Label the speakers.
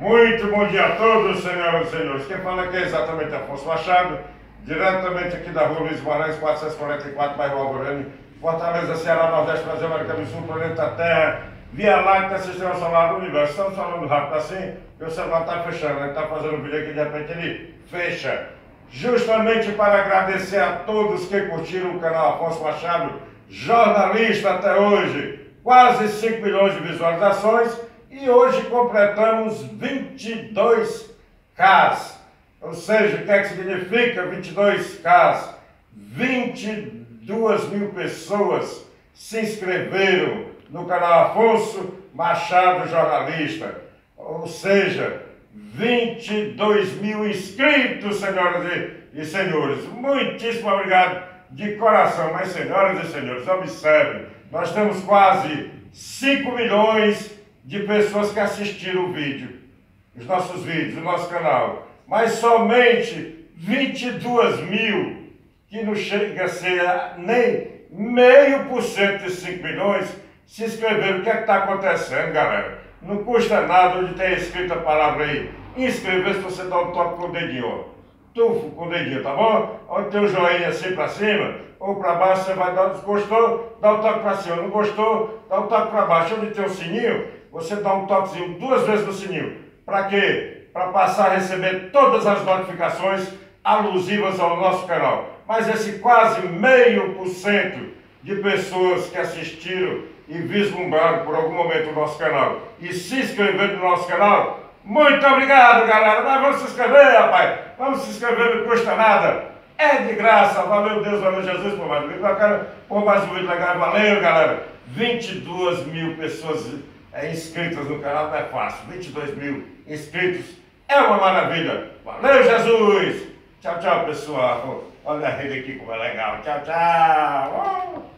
Speaker 1: Muito bom dia a todos, senhoras e senhores. Quem fala aqui é exatamente Afonso Machado, diretamente aqui da rua Luiz Guimarães, 444, bairro Alvorane, Fortaleza, Ceará, Nordeste, Brasil, América do Sul, planeta Terra, Via Láctea, Sistema Solar do Universo. Estamos falando rápido assim, porque o celular está fechando, ele está fazendo um vídeo aqui, de repente ele fecha. Justamente para agradecer a todos que curtiram o canal Afonso Machado, jornalista até hoje, quase 5 milhões de visualizações. E hoje completamos 22K. Ou seja, o que é que significa 22K? 22 mil pessoas se inscreveram no canal Afonso Machado Jornalista. Ou seja, 22 mil inscritos, senhoras e senhores. Muitíssimo obrigado de coração. Mas, senhoras e senhores, observem, nós temos quase 5 milhões de pessoas que assistiram o vídeo, os nossos vídeos, o nosso canal, mas somente 22 mil, que não chega a ser nem 0,5% de 5 milhões, se inscreveram. O que é que está acontecendo, galera? Não custa nada, onde tem escrito a palavra aí, inscrever-se, você dá um toque com o dedinho, ó. Tufo com o dedinho, tá bom? Onde tem o joinha assim pra cima ou pra baixo, você vai dar, gostou, dá um toque pra cima, não gostou, dá um toque pra baixo. Onde tem o sininho, você dá um toquezinho 2 vezes no sininho. Pra quê? Pra passar a receber todas as notificações alusivas ao nosso canal. Mas esse quase 0,5% de pessoas que assistiram e vislumbraram por algum momento o nosso canal e se inscreveram no nosse canal, muito obrigado, galera. Mas vamos se inscrever, rapaz. Vamos se inscrever, não custa nada. É de graça. Valeu, Deus, valeu, Jesus, por mais um vídeo bacana, por mais um vídeo legal. Valeu, galera. 22 mil pessoas inscritas no canal, não é fácil. 22 mil inscritos é uma maravilha. Valeu, Jesus. Tchau, tchau, pessoal. Olha a rede aqui como é legal. Tchau, tchau.